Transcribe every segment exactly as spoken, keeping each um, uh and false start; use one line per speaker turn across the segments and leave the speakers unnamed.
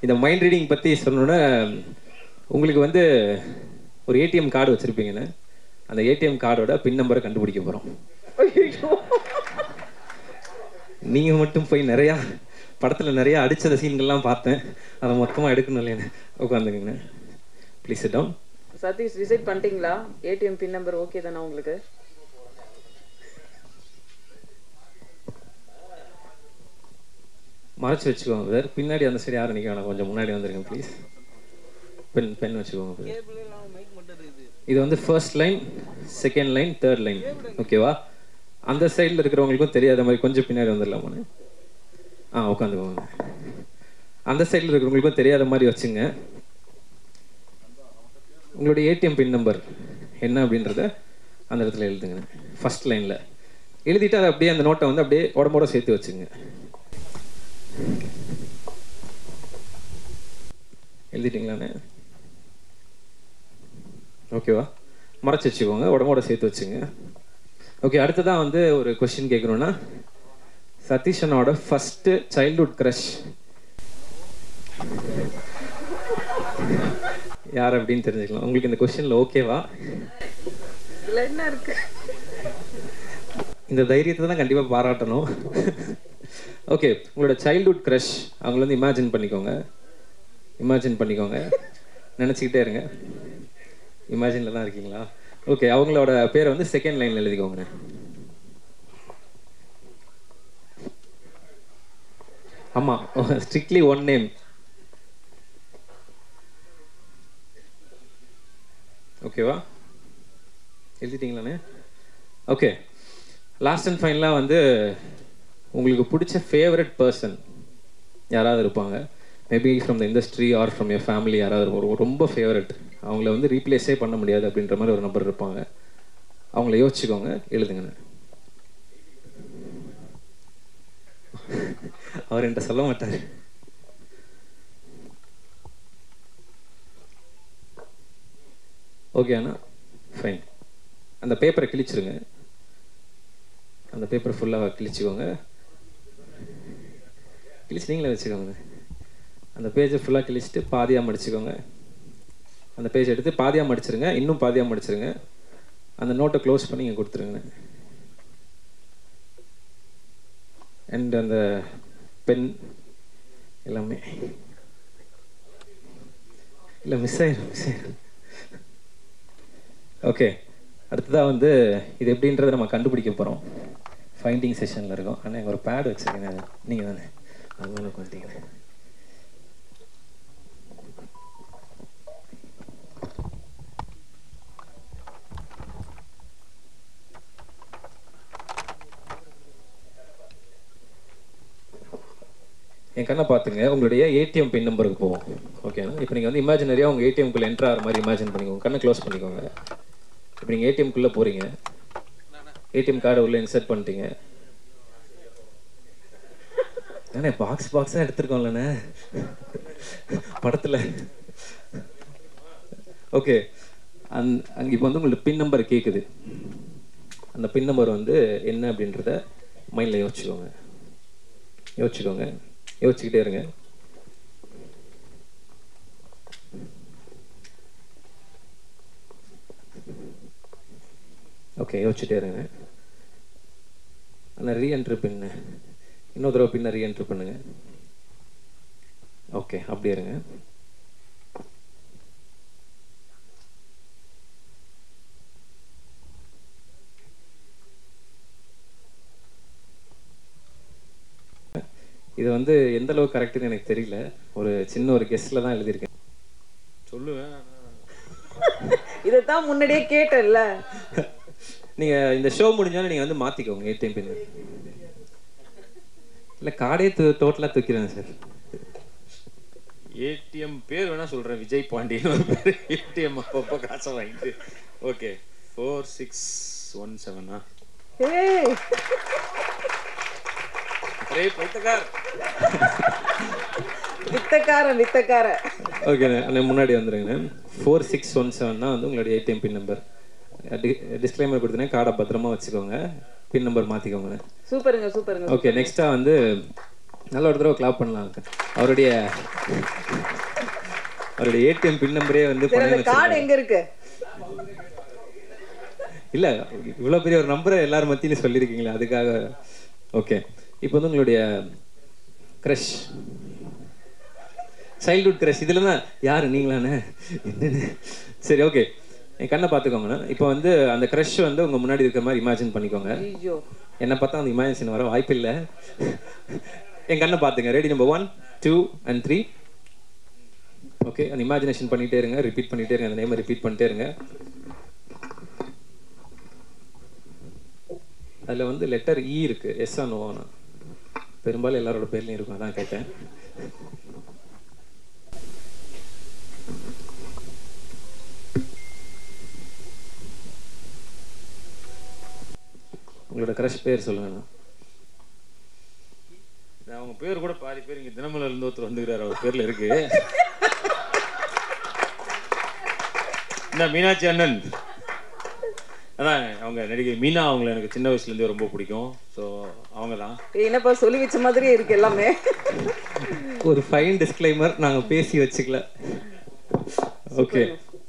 இந்த mind reading பற்றி சொன்னோன்னா உங்களுக்கு வந்து ஒரு ஏடிஎம் கார்டு வச்சுருப்பீங்கன்னு அந்த ஏடிஎம் கார்டோட பின் நம்பரை கண்டுபிடிக்க போகிறோம். நீங்கள் மட்டும் போய் நிறையா படத்தில் நிறையா அடித்த சீன்கள்லாம் பார்த்தேன், அதை மொத்தமாக எடுக்கணும் இல்லையா? உட்காந்துங்கண்ணே, please sit down.
Satish decide பண்ணிட்டீங்களா? ஏடிஎம் பின் நம்பர் ஓகே தானே உங்களுக்கு?
மறைச்சி வச்சுக்கோங்க சார். பின்னாடி அந்த சைடு யாரும் நிற்க வேணாம், கொஞ்சம் முன்னாடி வந்துருங்க ப்ளீஸ். பென் பென் வச்சுக்கோங்க. இது வந்து first line, second line, third line, ஓகேவா? அந்த சைடில் இருக்கிறவங்களுக்கும் தெரியாத மாதிரி கொஞ்சம் பின்னாடி வந்துடலாமான்னு. ஆ உட்காந்துக்கோங்க. அந்த சைடில் இருக்கிறவங்களுக்கும் தெரியாத மாதிரி வச்சுங்க. உங்களுடைய ஏடிஎம் பின் நம்பர் என்ன அப்படின்றத அந்த இடத்துல எழுதுங்க. ஃபர்ஸ்ட் லைனில் எழுதிட்டு அதை அப்படியே அந்த நோட்டை வந்து அப்படியே உடம்போட சேர்த்து வச்சுங்க. எழுதிட்டீங்களாண்ணே? ஓகேவா? மறைச்சி வச்சுக்கோங்க, உடம்போட சேர்த்து வச்சுங்க. ஓகே, அடுத்ததான் வந்து ஒரு கொஸ்டின் கேட்குறோன்னா, சதீஷனோட ஃபஸ்ட்டு சைல்ட்ஹுட் க்ரஷ் யார் அப்படின்னு தெரிஞ்சுக்கலாம். உங்களுக்கு இந்த கொஸ்டினில் ஓகேவா?
என்ன இருக்கு?
இந்த தைரியத்தை தான் கண்டிப்பாக பாராட்டணும். ஓகே, உங்களோட சைல்ட்ஹுட் க்ரஷ் அவங்கள வந்து இமேஜின் பண்ணிக்கோங்க. இமேஜின் பண்ணிக்கோங்க, நினச்சிக்கிட்டே இருங்க. இமேஜினில் தான் இருக்கீங்களா? ஓகே, அவங்களோட பேரை வந்து செகண்ட் லைனில் எழுதிக்கோங்க. ஆமாம், ஸ்ட்ரிக்ட்லி ஒன் நேம். ஓகேவா? எழுதிட்டீங்களாண்ணே? ஓகே, லாஸ்ட் அண்ட் ஃபைனலாக வந்து உங்களுக்கு பிடிச்ச ஃபேவரட் பர்சன் யாராவது இருப்பாங்க. Maybe from the industry or from your family யாராவது ஒரு ரொம்ப ஃபேவரட், அவங்கள வந்து ரீப்ளேஸே பண்ண முடியாது அப்படின்ற மாதிரி ஒரு நம்பர் இருப்பாங்க. அவங்கள யோசிச்சுக்கோங்க, எழுதுங்கண்ணே. அவர் என்கிட்ட சொல்ல மாட்டார். ஓகே அண்ணா, ஃபைன். அந்த பேப்பரை கிழிச்சிருங்க. அந்த பேப்பரை ஃபுல்லாக கிழிச்சிக்கோங்க. கிழிச்சு நீங்களே வச்சுக்கோங்க. அந்த பேஜை ஃபுல்லாக கிழிச்சிட்டு பாதியாக மடிச்சுக்கோங்க. அந்த பேஜ் எடுத்து பாதியாக மடிச்சிருங்க, இன்னும் பாதியாக மடிச்சிருங்க. அந்த நோட்டை க்ளோஸ் பண்ணி இங்கே கொடுத்துருங்க. அண்ட் அந்த பென் எல்லாமே இல்லை மிஸ் ஆயிடும் மிஸ் ஆயிடும் ஓகே, அடுத்ததாக வந்து இது எப்படின்றத நம்ம கண்டுபிடிக்க போகிறோம். ஃபைண்டிங் செஷனில் இருக்கோம். ஆனால் எங்கள் ஒரு பேட் வச்சுருக்கேன், நீங்கள் தானே அது மேலே கொடுத்தீங்க. என் கண்ணை பார்த்துங்க, உங்களுடைய ஏடிஎம் பின் நம்பருக்கு போவோம். ஓகேண்ணா, இப்போ நீங்கள் வந்து இமேஜினரியாக உங்கள் ஏடிஎம்குள்ளே என்ட்ரு ஆகிற மாதிரி இமேஜின் பண்ணிக்கோங்க. கண்ணை க்ளோஸ் பண்ணிக்கோங்க. இப்போ நீங்கள் ஏடிஎம்குள்ளே போகிறீங்க, ஏடிஎம் கார்டை உள்ளே இன்சர்ட் பண்ணிட்டீங்க. அண்ணே பாக்ஸ் பாக்ஸாக எடுத்துருக்கோம்லண்ணே படத்தில். ஓகே, அந் அங்கே இப்போ வந்து உங்களுக்கு பின் நம்பர் கேட்குது. அந்த பின் நம்பர் வந்து என்ன அப்படின்றத மைண்டில் யோசிச்சுக்கோங்க. யோசிச்சுக்கோங்க, யோசிச்சுக்கிட்டே இருங்க. ஓகே, யோசிச்சுட்டே இருங்க. ஆனால் ரீஎன்ட்ரு பின்னு இன்னொரு தடவை பின்ன ரீஎன்ட்ரு பண்ணுங்க. ஓகே, அப்படியே இருங்க. இது வந்து எந்த அளவுக்கு கரெக்டுன்னு எனக்கு தெரியல. ஒரு சின்ன ஒரு கெஸ்ட்ல தான் எழுதியிருக்கேன். சொல்லுவேன்,
இதைத்தான் முன்னாடியே கேட்டேன்ல.
நீங்க இந்த ஷோ முடிஞ்சாலும் நீங்க வந்து மாத்திக்கோங்க ஏடிஎம் பின். இல்ல கார்டே டோட்டலா தூக்கிறேன் சார். ஏடிஎம் பேர் வேணா சொல்றேன், விஜய் பாண்டியன் ஒரு பேர். ஏடிஎம் அப்பப்போ காசை வாங்கிட்டு. ஓகே, ஃபோர் சிக்ஸ் ஒன் செவனா?
ஏய் வித்தக்கார வித்தக்கார.
ஓகே, முன்னாடி வந்துருங்க. ஃபோர் சிக்ஸ் ஒன் செவன் தான் வந்து உங்களுடைய ஏடிஎம் பின் நம்பர். டிஸ்க்ளைமர் கொடுத்தேன், கார்டை பத்திரமா வச்சுக்கோங்க, பின் நம்பர் மாற்றிக்கோங்க.
சூப்பருங்க சூப்பருங்க.
ஓகே, நெக்ஸ்ட்டாக வந்து நல்ல ஒரு தடவை கிளாப் பண்ணலாம். அவருடைய அவருடைய ஏடிஎம் பின் நம்பரே வந்து
கார்டு எங்க இருக்கு?
இல்லை, இவ்வளோ பெரிய ஒரு நம்பரை எல்லாரும் மத்தியிலும் சொல்லியிருக்கீங்களா, அதுக்காக. ஓகே, இப்போ வந்து உங்களுடைய க்ரஷ், சைல்ட்ஹுட் க்ரஷ், இதில் தான் யார் நீங்களாண்ணே என்னன்னு? சரி, ஓகே, என் கண்ணை பார்த்துக்கோங்கண்ணா. இப்போ வந்து அந்த க்ரஷ் வந்து உங்கள் முன்னாடி இருக்கிற மாதிரி இமேஜின் பண்ணிக்கோங்க. என்னை பார்த்தா அந்த இமேஜின் வர வாய்ப்பு இல்லை. என் கண்ணை பார்த்துங்க. Ready? Number one, two and three. Okay, அந்த இமேஜினேஷன் பண்ணிகிட்டே இருங்க, ரிப்பீட் பண்ணிகிட்டே இருங்க, அந்த நேமை ரிப்பீட் பண்ணிட்டே இருங்க. அதில் வந்து லெட்டர் இ இருக்கு, எஸ் ஆ நோவானா? பெரும்பாலும் எல்லாரோட பேர்லையும் இருக்கும், அதான் கேட்டேன். உங்களோட க்ரஷ் பேர் சொல்லுங்கண்ணா.
அவங்க பேர் கூட பாதி பேர் இங்கே தினமலர் இருந்து ஒருத்தர் வந்துக்கிறார், அவர் பேரில் இருக்கு. என்ன மீனாட்சி அண்ணன், அதான் அவங்க நடிகை மீனா. அவங்கள எனக்கு சின்ன வயசுலேருந்தே ரொம்ப பிடிக்கும். ஸோ அவங்க தான்.
என்னப்பா சொல்லி வச்ச மாதிரியே இருக்கு எல்லாமே.
ஒரு ஃபைன் டிஸ்க்ளைமர், நாங்கள் பேசி வச்சுக்கல. ஓகே,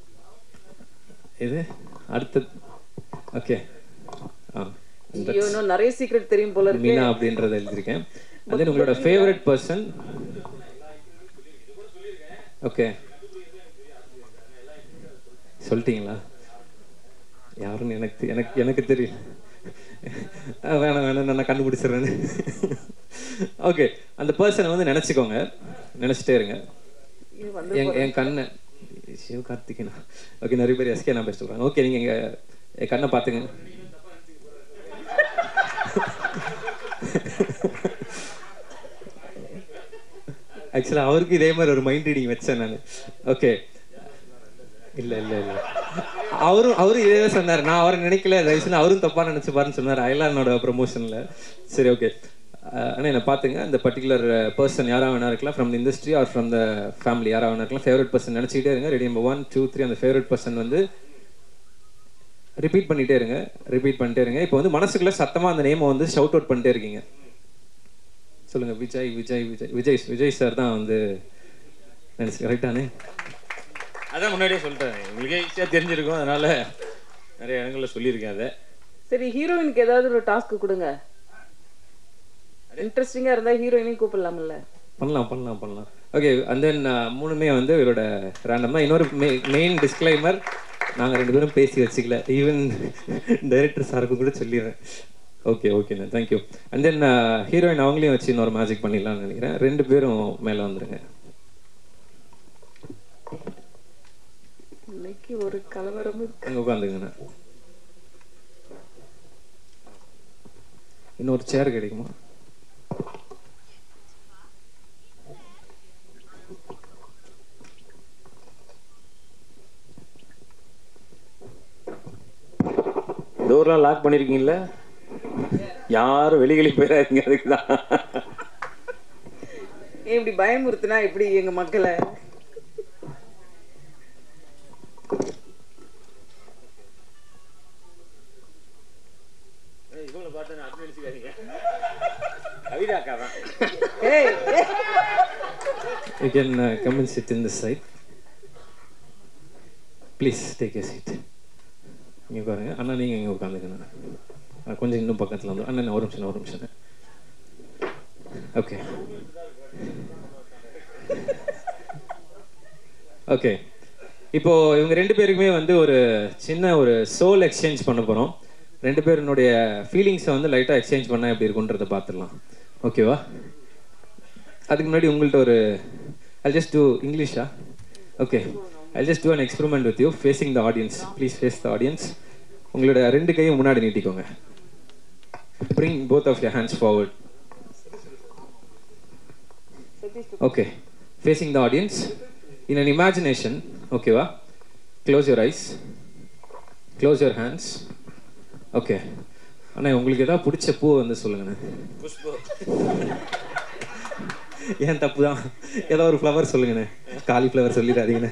இது அடுத்தது. ஓகே, ஆ,
நிறைய சீக்ரெட் தெரியும் போல இருக்கு.
மீனா அப்படின்றத எழுதிருக்கேன். அது உங்களோட ஃபேவரட் பர்சன். ஓகே, சொல்லிட்டீங்களா? யாருன்னு எனக்கு எனக்கு எனக்கு தெரியும். வேணாம் வேணாம், நான் கண்டுபிடிச்சிடுறேன்னு. ஓகே, அந்த பர்சனை வந்து நினச்சிக்கோங்க, நினச்சிட்டே இருங்க. என் என் கண்ணை சிவகார்த்திகேயனா? ஓகே, நிறைய பேர் எஸ்கே நான் பேச சொல்கிறாங்க. ஓகே, நீங்கள் எங்கள் என் கண்ணை பார்த்துங்க. ஆக்சுவலாக அவருக்கு இதே மாதிரி ஒரு மைண்ட் ரீடிங் வச்சேன் நான். ஓகே, இல்லை இல்லை இல்லை, அவரும் அவரும் இதே தான் சொன்னார். நான் அவரை நினைக்கல, தயவுசெய்து அவரும் தப்பாக நினச்சிப்பாருன்னு சொன்னார் அயலானோட ப்ரமோஷனில். சரி, ஓகே, ஆனால் என்னை பார்த்துங்க. அந்த பர்டிகுலர் பர்சன் யாராக வேணா இருக்கலாம், from the industry or from the family, யாராக வேணா இருக்கலாம். ஃபேவரட் பர்சன் நினச்சிக்கிட்டே இருங்க. Ready? Number one, two, three. அந்த ஃபேவரட் பர்சன் வந்து ரிப்பீட் பண்ணிகிட்டே இருங்க, ரிப்பீட் பண்ணிட்டே இருங்க. இப்போ வந்து மனசுக்குள்ளே சத்தமாக அந்த நேமை வந்து ஷவுட் அவுட் பண்ணிட்டே இருக்கீங்க. சொல்லுங்கள், விஜய் விஜய் விஜய் விஜய் விஜய் சார் தான் வந்து நினச்சி. கரெக்டானே?
அதான் முன்னாடியே சொல்லிட்டேன், உங்களுக்கே ஈஸியாக தெரிஞ்சிருக்கும், அதனால நிறைய இடங்களில் சொல்லியிருக்கேன் அதை.
சரி, ஹீரோயினுக்கு ஏதாவது ஒரு டாஸ்க் கொடுங்க. இன்ட்ரெஸ்டிங்காக இருந்தால் ஹீரோயினையும் கூப்பிடலாம்ல?
பண்ணலாம் பண்ணலாம் பண்ணலாம். ஓகே, அண்ட் தென் மூணுமே வந்து இவரோட ரேண்டம் தான். இன்னொரு மெயின் டிஸ்க்ளைமர், நாங்கள் ரெண்டு பேரும் பேசி வச்சுக்கல, ஈவன் டைரக்டர் சாருக்கு கூட சொல்லிடுறேன். ஓகே ஓகேண்ணா, தேங்க்யூ. அண்ட் தென் ஹீரோயின் அவங்களையும் வச்சு இன்னொரு மேஜிக் பண்ணிடலாம்னு நினைக்கிறேன். ரெண்டு பேரும் மேலே வந்துடுங்க.
இன்னைக்கு ஒரு கலவரம்
அங்கே உட்காந்துங்கண்ணா. இன்னொரு சேர் கிடைக்குமா?
டோர்லாம் லாக் பண்ணிருக்கீங்களா? யாரும் வெளிகளி போயிடாதீங்க, அதுக்குதான்.
இப்படி பயமுறுத்தினா எப்படி எங்க மக்களை?
You can uh, come and sit in this side. Please take a seat. இங்கே உட்காருங்க. அண்ணா நீங்கள் இங்கே உட்காந்துக்கண்ணா. கொஞ்சம் இன்னும் பக்கத்தில் வந்து அண்ணா ஒரு நிமிஷம் ஒரு நிமிஷம். ஓகே ஓகே இப்போ இவங்க ரெண்டு பேருக்குமே வந்து ஒரு சின்ன ஒரு சோல் எக்ஸ்சேஞ்ச் பண்ண போகிறோம். ரெண்டு பேருனுடைய ஃபீலிங்ஸை வந்து லைட்டாக எக்ஸ்சேஞ்ச் பண்ணால் எப்படி இருக்குன்றதை பார்த்துடலாம். ஓகேவா? அதுக்கு முன்னாடி உங்கள்கிட்ட ஒரு I'll just do English. ah? Okay. I'll just do an experiment with you, facing the audience. Please face the audience. உங்களோட ரெண்டு கையும் முன்னாடி நீட்டிக்கோங்க. Bring both of your hands forward. Okay. Facing the audience. In an imagination, okay va? Close your eyes. Close your hands. Okay. அண்ணா உங்களுக்கு ஏதாவது பிடிச்ச பூ வந்து சொல்லுங்கண்ணே. ஏன் தப்பு தான், ஏதோ ஒரு ஃப்ளவர் சொல்லுங்கண்ணே. காலிஃப்ளவர் சொல்லிடாதீங்கண்ணே.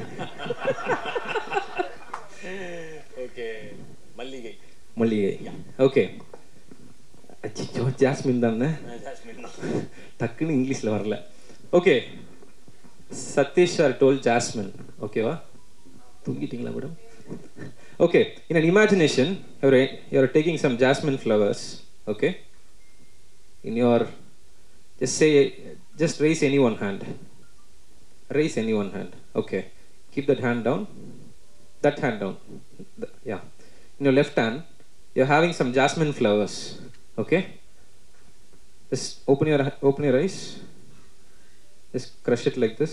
ஓகே, மல்லிகை.
மல்லிகை. ஓகே. அச்சோ, ஜாஸ்மின் தானே?
ஜாஸ்மின் தான்.
டக்குன்னு இங்கிலீஷில் வரல. Okay, Satish sir told jasmine. ஓகேவா? தூங்கிட்டீங்களா madam? Okay, in an imagination you're you're taking some jasmine flowers. Okay, in your just say just raise any one hand. Raise any one hand. Okay, keep that hand down. That hand down. The, yeah, in your left hand you're having some jasmine flowers. Okay, just open your open your eyes. Just crush it like this.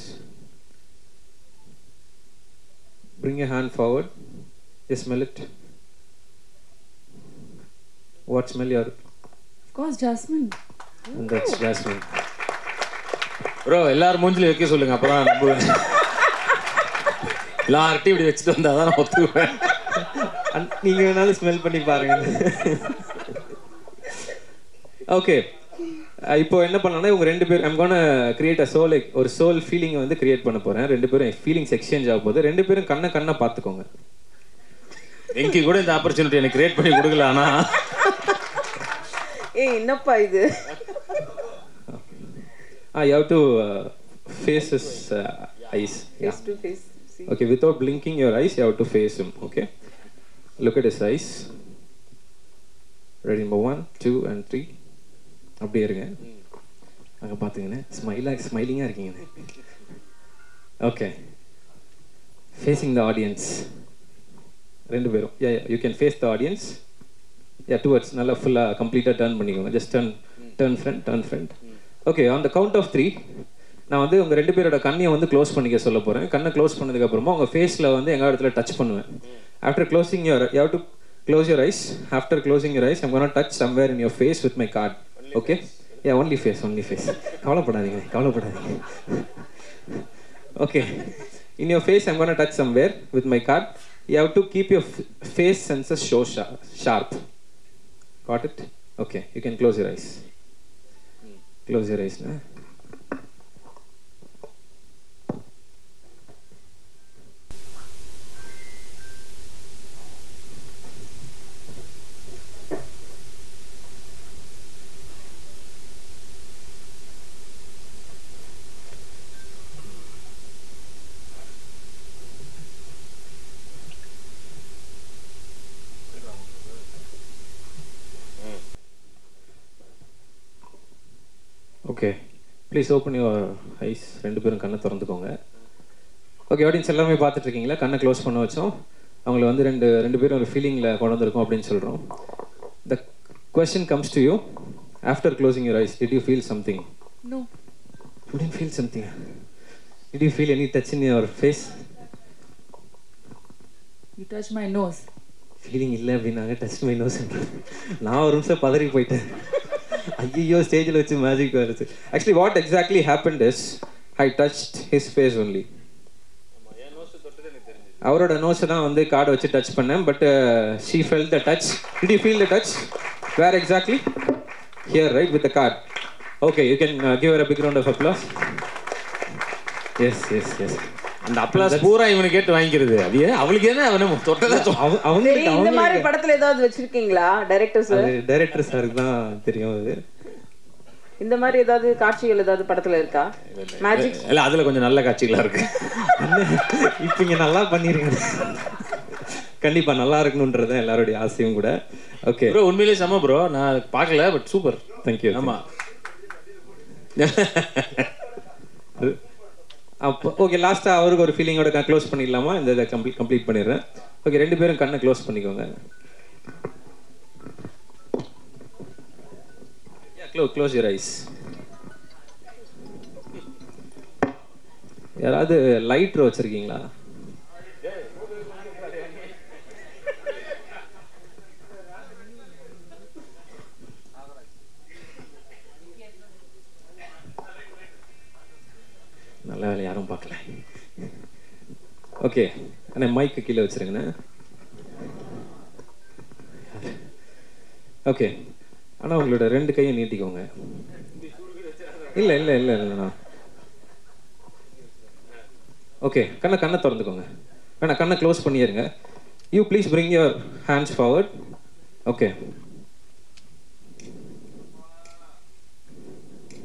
Bring your hand forward. Just smell it. What smell you are?
Of course, jasmine.
And that's jasmine.
Bro எல்லாரும் மூஞ்சில வைக்க சொல்லுங்க, அப்புறம் நம்புவேன். எல்லார்ட்டையும் இப்படி வச்சுட்டு வந்தால் தான் நான் ஒத்துக்குவேன்.
நீங்கள் வேணாலும் ஸ்மெல் பண்ணி பாருங்க. ஓகே, இப்போ என்ன பண்ணலாம்னா இவங்க ரெண்டு பேர் I'm gonna create a soul, ஒரு சோல் ஃபீலிங்கை வந்து கிரியேட் பண்ண போகிறேன். ரெண்டு பேரும் ஃபீலிங்ஸ் எக்ஸ்சேஞ்ச் ஆக போகுது. ரெண்டு பேரும் கண்ணை கண்ணை பார்த்துக்கோங்க.
வெங்கி கூட இந்த ஆப்பர்ச்சுனிட்டி எனக்கு கிரியேட் பண்ணி கொடுக்கல. ஆனா
ஏய் என்னப்பா இது?
Ah, you have to uh, face his uh, eyes.
Face yeah. to face. See.
Okay, without blinking your eyes, you have to face him. Okay, look at his eyes. Ready, number one, two, and three. அப்படியே இருங்க. அங்கே பார்த்துங்கண்ணே, ஸ்மைலாக ஸ்மைலிங்காக இருக்கீங்கண்ணே. Okay, facing the audience. ரெண்டு பேரும் yeah you can face the audience. Yeah towards நல்லா ஃபுல்லாக கம்ப்ளீட்டாக டர்ன் பண்ணிக்கோங்க. Just turn turn front turn front. Okay, on the count of three நான் வந்து உங்கள் ரெண்டு பேரோட கண்ணியை வந்து க்ளோஸ் பண்ணிக்க சொல்ல போகிறேன். கண்ணை க்ளோஸ் பண்ணதுக்கப்புறமா உங்கள் ஃபேஸில் வந்து எங்கள் இடத்துல டச் பண்ணுவேன். After closing your you have to close your eyes. After closing your eyes I'm gonna touch somewhere in your face with my card. Okay, yeah only face only face. கவலைப்படாதீங்க கவலைப்படாதீங்க. Okay, in your face I'm gonna touch somewhere with my card. You have to keep your face senses so sharp. Got it? Okay, you can close your eyes. Close your eyes now. Okay, please open your eyes. ரெண்டு பேரும் கண்ணை திறந்துக்கோங்க. Okay, audience எல்லாமே பார்த்துட்டு இருக்கீங்களா? கண்ணை close பண்ண வச்சோம். அவங்கள வந்து ரெண்டு ரெண்டு பேரும் ஒரு ஃபீலிங்கில் கொண்டு வந்திருக்கோம் அப்படின்னு சொல்கிறோம். The question comes to you. After closing your eyes, did you feel something?
No.
You didn't feel something? Did you feel any touch in your face?
You touch my nose.
Feeling இல்லை அப்படின்னாங்க. Touch my nose. நான் ஒரு நிமிஷம் பதறி போயிட்டேன். ஐயோ, ஸ்டேஜில் வச்சு மேஜிக் வருது. Actually what exactly happened is I touched his face only. அவரோட நோஸை தான் வந்து கார்டை வச்சு டச் பண்ணேன். But she felt the touch. Did you feel the touch? Where exactly? Here right with the card. Okay, you can give her a big round of applause. Yes yes yes.
அந்த applause பூரா இவனை கேட்டு வாங்கிக்கிறது. அது அவளுக்கு என்ன அவனை தொட்டதா?
அவங்க
இந்த மாதிரி படத்துல ஏதாவது வச்சிருக்கீங்களா டைரக்டர் சார்?
டைரக்டர் சாருக்கு தான் தெரியும். அது
இந்த மாதிரி ஏதாவது காட்சிகள் ஏதாவது படத்துல இருக்கா? மேஜிக்
இல்ல, அதுல கொஞ்சம் நல்ல காட்சிகளா இருக்கு.
இப்போ இங்க நல்லா பண்ணிருக்கீங்க. கண்டிப்பா நல்லா இருக்கணும்ன்றது எல்லாருடைய ஆசையும் கூட. ஓகே
ப்ரோ, உண்மையிலேயே செம ப்ரோ. நான் பார்க்கல, பட் சூப்பர்.
Thank you.
ஆமா.
அப்போ ஓகே, லாஸ்ட்டாக அவருக்கு ஒரு ஃபீலிங்கோட நான் க்ளோஸ் பண்ணிடலாமா? இந்த இதை கம்ப்ளீட் கம்ப்ளீட் பண்ணிடுறேன். ஓகே, ரெண்டு பேரும் கண்ணை க்ளோஸ் பண்ணிக்கோங்க. Close close your eyes. யாராவது லைட்ரு வச்சுருக்கீங்களா? நல்ல வேலை, யாரும் பார்க்கல. ஓகே, ஆனால் மைக்கு கீழே வச்சுருங்கண்ணே. ஓகே, ஆனால் உங்களோட ரெண்டு கையை நீட்டிக்கோங்க. இல்லை இல்லை இல்லை இல்லைண்ணா. ஓகே, கண்ணை கண்ணை திறந்துக்கோங்க. வேணா, கண்ணை க்ளோஸ் பண்ணிடுங்க. You please bring your hands forward. Okay,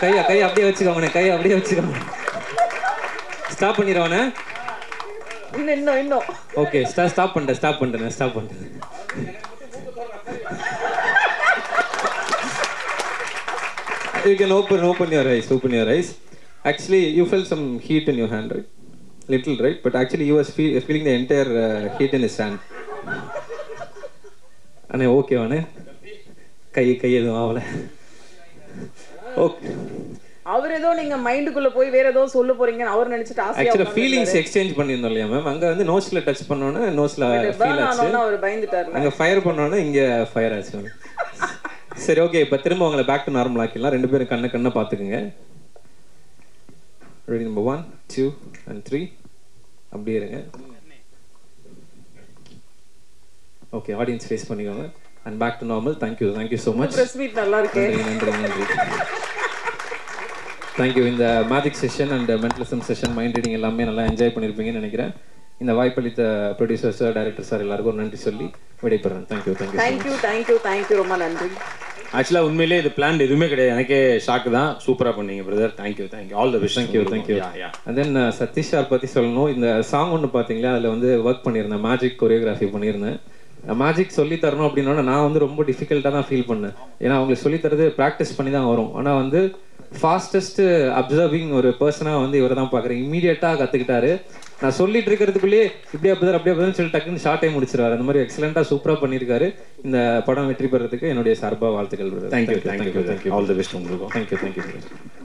கை கை அப்படியே வச்சுக்கோங்கண்ணே, கை அப்படியே வச்சுக்கோங்க. ஸ்டாப் பண்ணிடுவானே.
இன்னும் இன்னும் இன்னும்
ஓகே, ஸ்டா ஸ்டாப் பண்ணிட்டேன் ஸ்டாப் பண்ணிட்டேன் ஸ்டாப் பண்ணிட்டேன். You can open open your eyes, open your eyes. Actually, you felt some heat in your hand, right? Little, right? But actually, you was feel, feeling the entire uh, heat in his hand. அண்ணே okay வாண்ணே, கை கை எதுவும் ஆகல. Okay,
அவர் ஏதோ நீங்க மைண்டுக்குள்ள போய் வேற ஏதோ சொல்ல போறீங்கன்னு அவர் நினைச்சிட்டு ஆசையா
ஆக்சுவலா ஃபீலிங்ஸ் எக்ஸ்சேஞ்ச் பண்ணியிருந்தோம் இல்லையா மேம்? அங்க வந்து நோஸ்ல டச் பண்ணோன்னே நோஸ்ல ஃபீல் ஆச்சு,
அவர் பயந்துட்டாரு.
அங்க ஃபயர் பண்ணோன்னே இங்க ஃபயர் ஆச்சு மேம். சரி ஓகே, இப்போ திரும்ப உங்களை பேக் டு நார்மல் ஆக்கிடலாம். ரெண்டு பேரும் கண்ணை கண்ணை பார்த்துக்குங்க. Ready, number one two and three. அப்படியே இருங்க. ஓகே, ஆடியன்ஸ் ஃபேஸ் பண்ணிக்கோங்க. And back to normal. Thank you thank you so much.
Press meet நல்லா இருக்கு.
நன்றி நன்றி தேங்க்யூ. இந்த magic session and mentalism session, mind reading எல்லாமே நல்லா என்ஜாய் பண்ணியிருப்பீங்கன்னு நினைக்கிறேன். இந்த வாய்ப்பளித்த ப்ரொடியூசர் சார், டைரக்டர் சார் எல்லாருக்கும் நன்றி சொல்லி விடைபெறேன். Thank you thank you
thank you thank you thank you ரொம்ப நன்றி.
ஆக்சுவலாக உண்மையிலே இது பிளான் எதுவுமே கிடையாது, எனக்கே ஷாக்கு தான். சூப்பராக பண்ணீங்க brother. Thank you thank you all the best.
Thank you thank you. And then Satish sir பற்றி சொல்லணும். இந்த சாங் ஒன்று பார்த்தீங்களா, அதில் வந்து ஒர்க் பண்ணியிருந்தேன், மேஜிக் கொரியோகிராஃபி பண்ணியிருந்தேன். மேஜிக் சொல்லி தரணும் அப்படின்னா நான் வந்து ரொம்ப டிஃபிகல்ட்டாக தான் ஃபீல் பண்ணேன். ஏன்னா அவங்களுக்கு சொல்லித்தரது ப்ராக்டிஸ் பண்ணி தான் வரும். ஆனால் வந்து ஃபாஸ்டஸ்ட் அப்சர்விங் ஒரு பர்சனாக வந்து இவரை தான் பார்க்குறேன். இமீடியட்டாக கற்றுக்கிட்டாரு. நான் சொல்லிட்டு இருக்கிறதுக்குள்ளேயே இப்படியே அப்படி அப்படியே அப்படி சொல்லி டக்குன்னு ஷார்ட் டைம் முடிச்சிருவாரு. அந்த மாதிரி எக்ஸலண்ட்டாக சூப்பராக பண்ணியிருக்காரு. இந்த படம் வெற்றி பெறதுக்கு என்னுடைய சார்பாக வாழ்த்துக்கள்.
Thank you thank you thank you all the best உங்களுக்கு.
Thank you thank you.